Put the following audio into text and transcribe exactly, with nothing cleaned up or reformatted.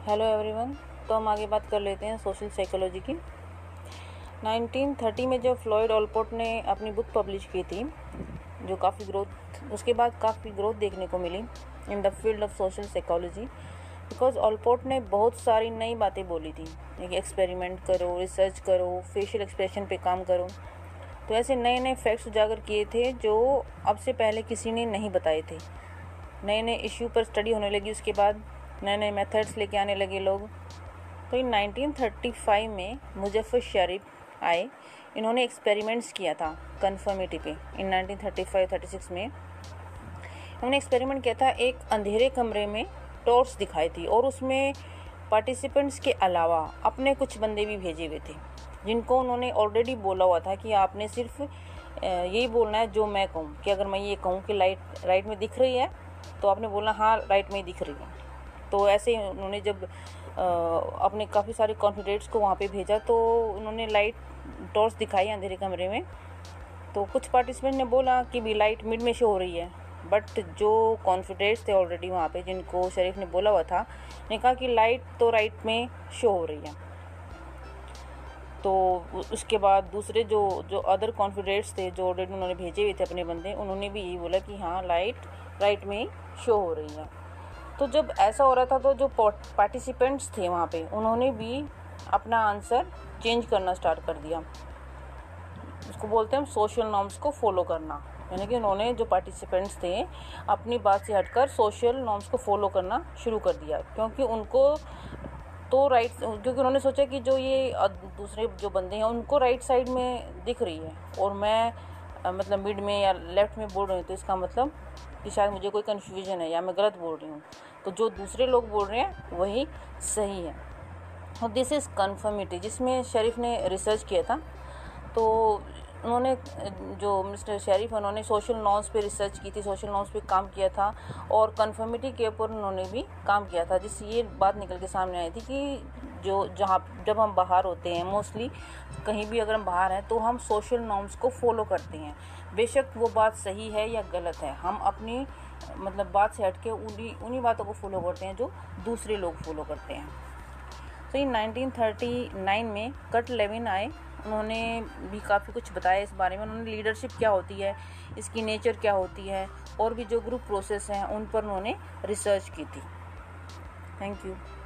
Hello everyone. तो हम आगे बात कर लेते हैं सोशल साइकोलॉजी की। नाइनटीन थर्टी में जब फ्लॉयड ऑलपोर्ट ने अपनी बुक पब्लिश की थी, जो काफ़ी ग्रोथ उसके बाद काफ़ी ग्रोथ देखने को मिली in the field of social psychology, because Allport ने बहुत सारी नई बातें बोली थी कि एक्सपेरिमेंट करो, रिसर्च करो, फेशियल एक्सप्रेशन पे काम करो। तो ऐसे नए नए फैक्ट्स उजागर किए थे जो अब से पहले किसी ने नहीं बताए थे। नए नए इश्यू पर स्टडी होने लगी, उसके बाद नए नए मेथड्स लेके आने लगे लोग। तो इन नाइनटीन थर्टी फाइव में मुजफ्फर शरीफ आए। इन्होंने एक्सपेरिमेंट्स किया था कन्फर्मिटी पे। In nineteen thirty five thirty six में इन्होंने एक्सपेरिमेंट किया था। एक अंधेरे कमरे में टॉर्च दिखाई थी और उसमें पार्टिसिपेंट्स के अलावा अपने कुछ बंदे भी भेजे हुए थे, जिनको उन्होंने ऑलरेडी बोला हुआ था कि आपने सिर्फ यही बोलना है जो मैं कहूँ। कि अगर मैं ये कहूँ कि लाइट राइट में दिख रही है तो आपने बोलना हाँ राइट में दिख रही है। तो ऐसे ही उन्होंने जब आ, अपने काफ़ी सारे कॉन्फिडेंट्स को वहाँ पे भेजा, तो उन्होंने लाइट टॉर्च दिखाई अंधेरे कमरे में। तो कुछ पार्टिसिपेंट ने बोला कि भी लाइट मिड में शो हो रही है, बट जो कॉन्फिडेंट्स थे ऑलरेडी वहाँ पे, जिनको शरीफ ने बोला हुआ था, ने कहा कि लाइट तो राइट में शो हो रही है। तो उसके बाद दूसरे जो जो अदर कॉन्फिडेंट्स थे, जो ऑलरेडी उन्होंने भेजे हुए थे अपने बंदे, उन्होंने भी यही बोला कि हाँ लाइट राइट में शो हो रही है। तो जब ऐसा हो रहा था तो जो पार्टिसिपेंट्स थे वहाँ पे, उन्होंने भी अपना आंसर चेंज करना स्टार्ट कर दिया। उसको बोलते हैं हम सोशल नॉर्म्स को फॉलो करना। यानी कि उन्होंने जो पार्टिसिपेंट्स थे अपनी बात से हटकर सोशल नॉर्म्स को फॉलो करना शुरू कर दिया, क्योंकि उनको तो राइट क्योंकि उन्होंने सोचा कि जो ये दूसरे जो बंदे हैं उनको राइट साइड में दिख रही है और मैं मतलब मिड में या लेफ़्ट में बोल रही हूँ, तो इसका मतलब कि शायद मुझे कोई कन्फ्यूजन है या मैं गलत बोल रही हूँ। तो जो दूसरे लोग बोल रहे हैं वही सही है। और दिस इज़ कन्फर्मिटी, जिसमें शरीफ ने रिसर्च किया था। तो उन्होंने जो मिस्टर शरीफ उन्होंने सोशल नॉर्म्स पे रिसर्च की थी, सोशल नॉर्म्स पे काम किया था और कन्फर्मिटी के ऊपर उन्होंने भी काम किया था, जिससे ये बात निकल के सामने आई थी कि जो जहाँ जब हम बाहर होते हैं, मोस्टली कहीं भी अगर हम बाहर हैं, तो हम सोशल नॉर्म्स को फॉलो करते हैं। बेशक वो बात सही है या गलत है, हम अपनी मतलब बात से हट के उन्हीं उन्हीं बातों को फॉलो करते हैं जो दूसरे लोग फॉलो करते हैं। तो इन नाइनटीन थर्टी नाइन में कर्ट लेविन आए। उन्होंने भी काफ़ी कुछ बताया इस बारे में। उन्होंने लीडरशिप क्या होती है, इसकी नेचर क्या होती है और भी जो ग्रुप प्रोसेस हैं उन पर उन्होंने रिसर्च की थी। Thank you.